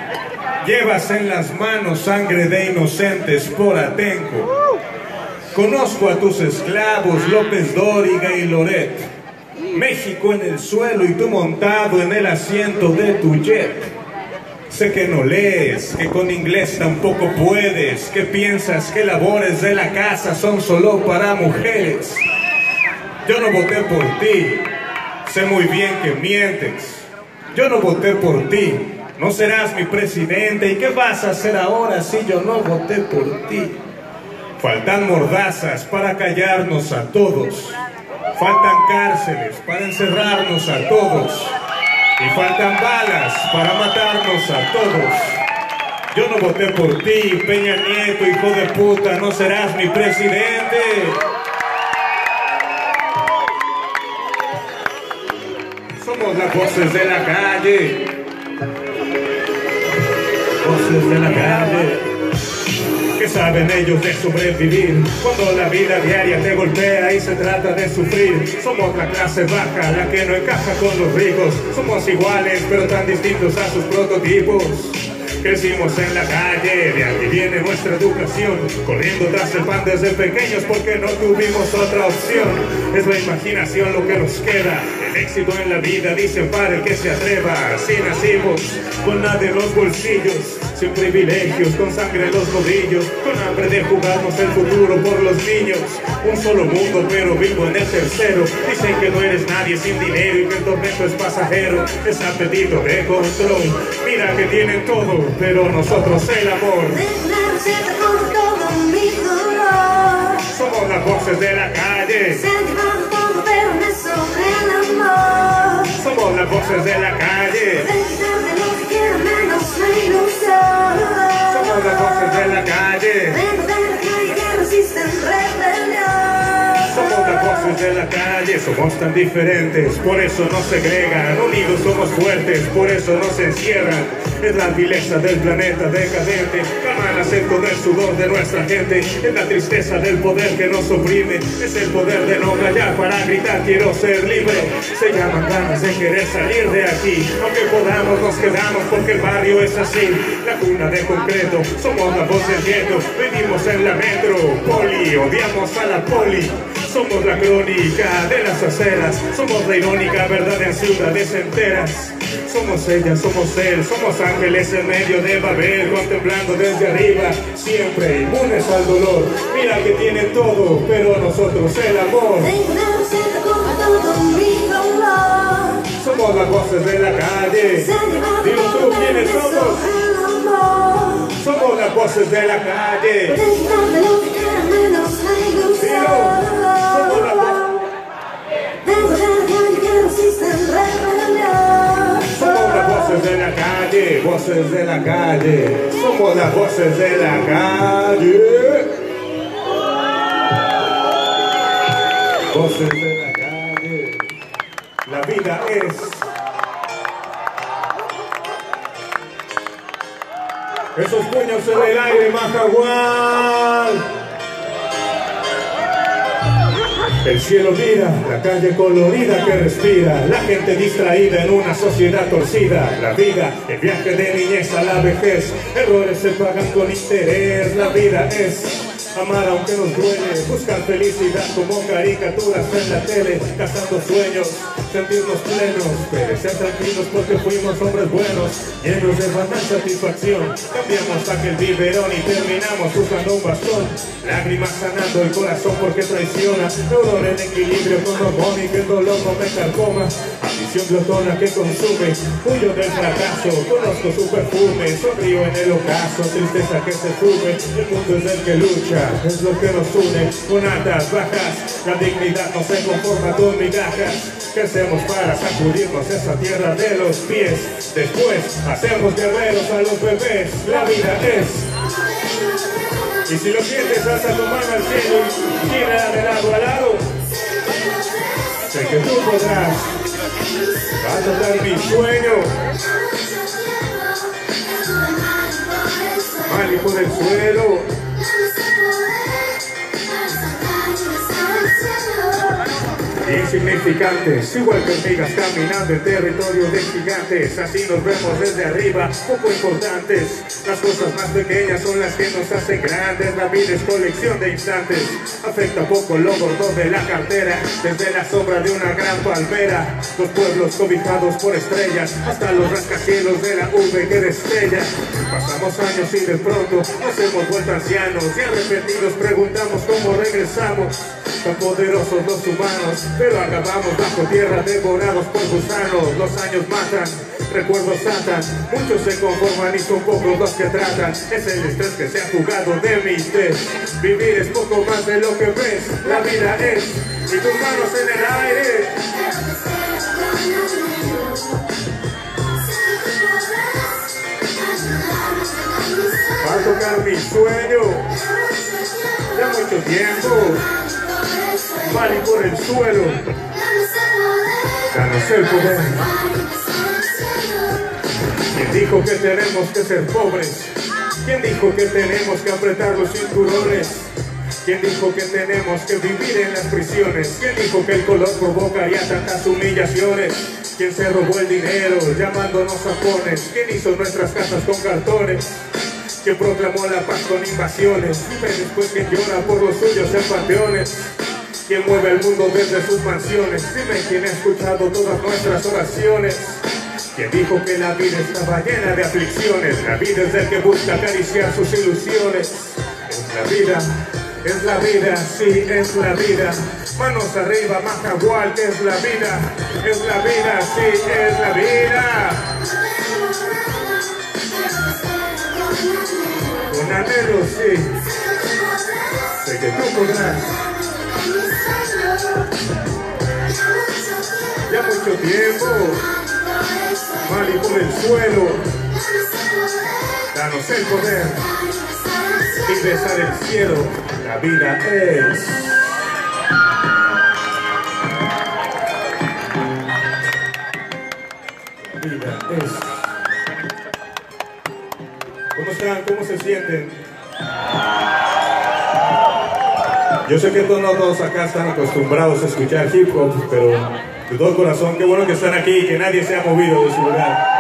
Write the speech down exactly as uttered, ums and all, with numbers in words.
Llevas en las manos sangre de inocentes por Atenco. Conozco a tus esclavos López Dóriga y Loret. México en el suelo y tú montado en el asiento de tu jet. Sé que no lees, que con inglés tampoco puedes, que piensas que labores de la casa son solo para mujeres. Yo no voté por ti, sé muy bien que mientes. Yo no voté por ti, no serás mi presidente. ¿Y qué vas a hacer ahora si yo no voté por ti? Faltan mordazas para callarnos a todos. Faltan cárceles para encerrarnos a todos. Y faltan balas para matarnos a todos. Yo no voté por ti, Peña Nieto, hijo de puta, no serás mi presidente. Somos las voces de la calle. Voces de la calle. ¿Qué saben ellos de sobrevivir? Cuando la vida diaria te golpea y se trata de sufrir. Somos la clase baja, la que no encaja con los ricos. Somos iguales, pero tan distintos a sus prototipos. Crecimos en la calle, de aquí viene nuestra educación. Corriendo tras el pan desde pequeños porque no tuvimos otra opción. Es la imaginación lo que nos queda. El éxito en la vida dicen para el que se atreva. Así nacimos, con nada en los bolsillos, sin privilegios, con sangre en los nudillos, con hambre de jugarnos el futuro por los niños. Un solo mundo pero vivo en el tercero. Dicen que no eres nadie sin dinero y que el tormento es pasajero. Es apetito de control. Mira que tienen todo, pero nosotros el amor. Somos las voces de la calle. Somos las voces de la calle. Somos las voces de la calle. Somos las voces de la calle, somos tan diferentes, por eso nos segregan. Unidos somos fuertes, por eso nos encierran. Es la vileza del planeta decadente, calma el acento del sudor de nuestra gente. Es la tristeza del poder que nos oprime, es el poder de no callar para gritar quiero ser libre. Se llaman ganas de querer salir de aquí, aunque podamos nos quedamos porque el barrio es así. La cuna de concreto, somos la voz del gueto, vivimos en la metrópoli, odiamos a la poli. Somos la crónica de las aceras, somos la irónica verdad en ciudades enteras. Somos ella, somos él, somos ángeles en medio de Babel, contemplando desde arriba, siempre inmunes al dolor. Mira que tiene todo, pero nosotros el amor. Somos las voces de la calle. Dilo tú quiénes somos. Somos las voces de la calle. Dilo. Somos las voces. Somos las voces de la calle, voces de la calle. Somos las voces de la calle. Voces de la calle. La vida es. Esos puños en el aire, Majagual. El cielo mira, la calle colorida que respira, la gente distraída en una sociedad torcida. La vida, el viaje de niñez a la vejez, errores se pagan con interés. La vida es amar aunque nos duele, buscar felicidad como caricaturas en la tele, cazando sueños, sentirnos plenos, perecer tranquilos porque fuimos hombres buenos, llenos de banal satisfacción. Cambiamos aquel biberón y terminamos usando un bastón, lágrimas sanando el corazón porque traiciona, dolor en equilibrio con hormón y que el dolor no me carcoma, ambición glotona que consume, huyo del fracaso, conozco su perfume, sonrío en el ocaso, tristeza que se sube, el mundo es el que lucha. Es lo que nos une con altas, bajas. La dignidad no se conforma con migajas. ¿Qué hacemos para sacudirnos esa tierra de los pies? Después hacemos guerreros a los bebés. La vida es. Y si lo sientes, alza tu mano al cielo y gira de lado a lado. Sé que tú podrás. Va a tocar mi sueño. Mágico del suelo. insignificantes, igual que hormigas caminando en territorio de gigantes. Así nos vemos desde arriba, poco importantes. Las cosas más pequeñas son las que nos hacen grandes. La vida es colección de instantes, afecta poco lo gordo de la cartera. Desde la sombra de una gran palmera, los pueblos cobijados por estrellas, hasta los rascacielos de la urbe que destella. Pasamos años y de pronto nos hemos vuelto ancianos, y arrepentidos preguntamos cómo regresamos. Tan poderosos los humanos, pero acabamos bajo tierra devorados por gusanos. Los años matan, recuerdos atan, muchos se conforman y son pocos los que tratan. Es el estrés que se ha jugado de mi test. Vivir es poco más de lo que ves, la vida es, y tus manos en el aire. Va a tocar mi sueño, ya mucho tiempo. Vale por el suelo, danos el poder. ¿Quién dijo que tenemos que ser pobres? ¿Quién dijo que tenemos que apretar los cinturones? ¿Quién dijo que tenemos que vivir en las prisiones? ¿Quién dijo que el color provocaría tantas humillaciones? ¿Quién se robó el dinero llamándonos sapones? ¿Quién hizo nuestras casas con cartones? ¿Quién proclamó la paz con invasiones? Dime después quién llora por los suyos en panteones. ¿Quién mueve el mundo desde sus mansiones? Dime quién ha escuchado todas nuestras oraciones. ¿Quién dijo que la vida estaba llena de aflicciones? La vida es del que busca acariciar sus ilusiones. Es la vida, es la vida, sí, es la vida. Manos arriba, Mahahual, que es la vida. Es la vida, sí, es la vida. Con anhelo, sí. Sé que tú podrás. Ya mucho tiempo, mal y por el suelo, danos el poder y besar el cielo. La vida es. La vida es. ¿Cómo están? ¿Cómo se sienten? Yo sé que todos, no todos acá están acostumbrados a escuchar hip hop, pero de todo corazón, qué bueno que están aquí y que nadie se ha movido de su lugar.